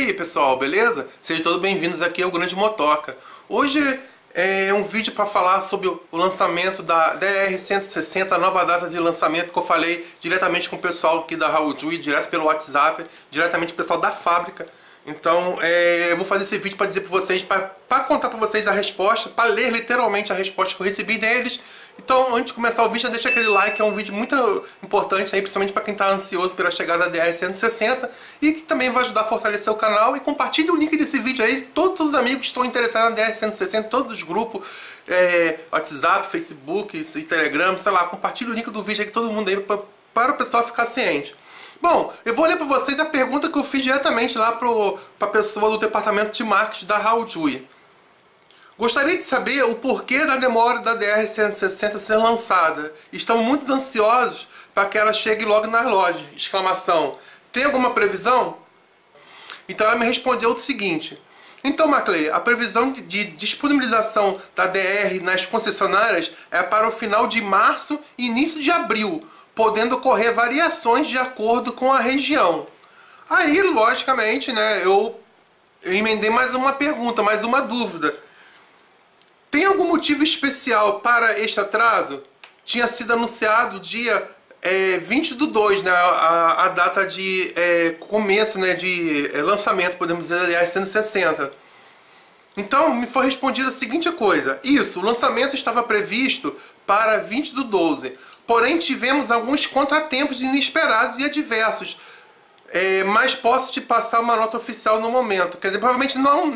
aí pessoal, beleza? Sejam todos bem-vindos aqui ao Grande Motoca. Hoje é um vídeo para falar sobre o lançamento da DR160, a nova data de lançamento que eu falei diretamente com o pessoal aqui da Haojui, direto pelo WhatsApp, diretamente com o pessoal da fábrica. Então eu vou fazer esse vídeo para dizer para vocês, para contar para vocês a resposta, para ler literalmente a resposta que eu recebi deles. Então, antes de começar o vídeo, já deixa aquele like, é um vídeo muito importante aí, principalmente para quem está ansioso pela chegada da DR160 e que também vai ajudar a fortalecer o canal. E compartilhe o link desse vídeo aí, todos os amigos que estão interessados na DR160, todos os grupos, WhatsApp, Facebook, Telegram, sei lá, compartilhe o link do vídeo aí, todo mundo aí, para o pessoal ficar ciente. Bom, eu vou ler para vocês a pergunta que eu fiz diretamente lá para a pessoa do departamento de marketing da Haojui. Gostaria de saber o porquê da demora da DR160 ser lançada. Estamos muito ansiosos para que ela chegue logo nas lojas! Exclamação. Tem alguma previsão? Então ela me respondeu o seguinte. Então, Maclay, a previsão de disponibilização da DR nas concessionárias é para o final de março e início de abril, podendo ocorrer variações de acordo com a região. Aí, logicamente, né, eu emendei mais uma pergunta, mais uma dúvida. Tem algum motivo especial para este atraso? Tinha sido anunciado dia 20/2, né, a data de começo, né, de lançamento, podemos dizer, aliás, 160. Então, me foi respondida a seguinte coisa. Isso, o lançamento estava previsto para 20/12. Porém, tivemos alguns contratempos inesperados e adversos. Mas posso te passar uma nota oficial no momento. Quer dizer, provavelmente não,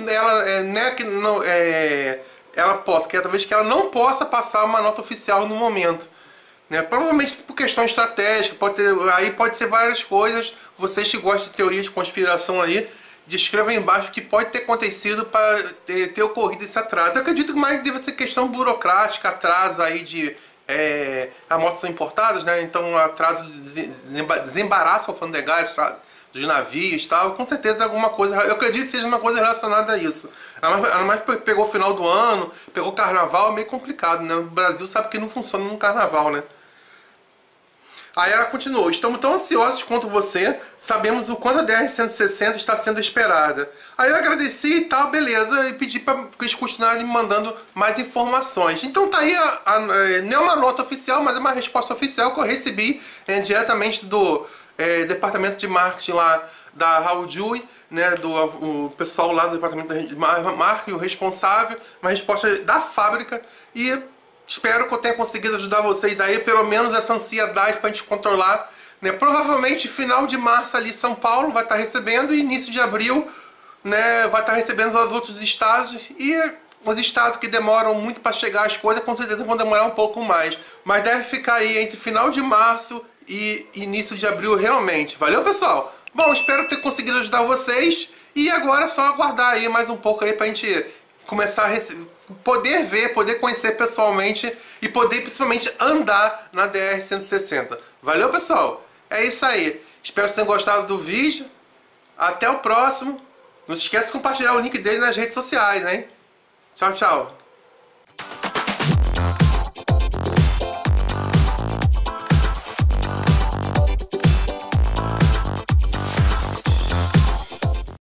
ela possa, que talvez que ela não possa passar uma nota oficial no momento, né? Provavelmente por questão estratégica, pode ser várias coisas. Vocês que gostam de teoria de conspiração aí, descrevam embaixo o que pode ter acontecido para ter ocorrido esse atraso. Eu acredito que mais deve ser questão burocrática, atraso aí de as motos são importadas, né? Então atraso de desembaraço alfandegário, dos navios e tal, com certeza alguma coisa, eu acredito que seja uma coisa relacionada a isso. Ainda mais pegou o final do ano, pegou o carnaval, é meio complicado, né? O Brasil sabe que não funciona no carnaval, né? Aí ela continuou, estamos tão ansiosos quanto você, sabemos o quanto a DR160 está sendo esperada. Aí eu agradeci e tal, beleza, e pedi para eles continuarem me mandando mais informações. Então tá aí, não é uma nota oficial, mas é uma resposta oficial que eu recebi diretamente do departamento de marketing lá da Haojui, né, o pessoal lá do departamento de marketing, o responsável, uma resposta da fábrica, e espero que eu tenha conseguido ajudar vocês aí, pelo menos essa ansiedade para a gente controlar, né? Provavelmente final de março ali São Paulo vai estar recebendo e início de abril, né, vai estar recebendo os outros estados, e os estados que demoram muito para chegar as coisas com certeza vão demorar um pouco mais, mas deve ficar aí entre final de março e início de abril realmente. Valeu, pessoal? Bom, espero ter conseguido ajudar vocês, e agora é só aguardar aí mais um pouco aí pra gente começar a poder ver, poder conhecer pessoalmente e poder principalmente andar na DR160. Valeu, pessoal? É isso aí. Espero que vocês tenham gostado do vídeo. Até o próximo. Não se esqueça de compartilhar o link dele nas redes sociais, hein? Tchau, tchau.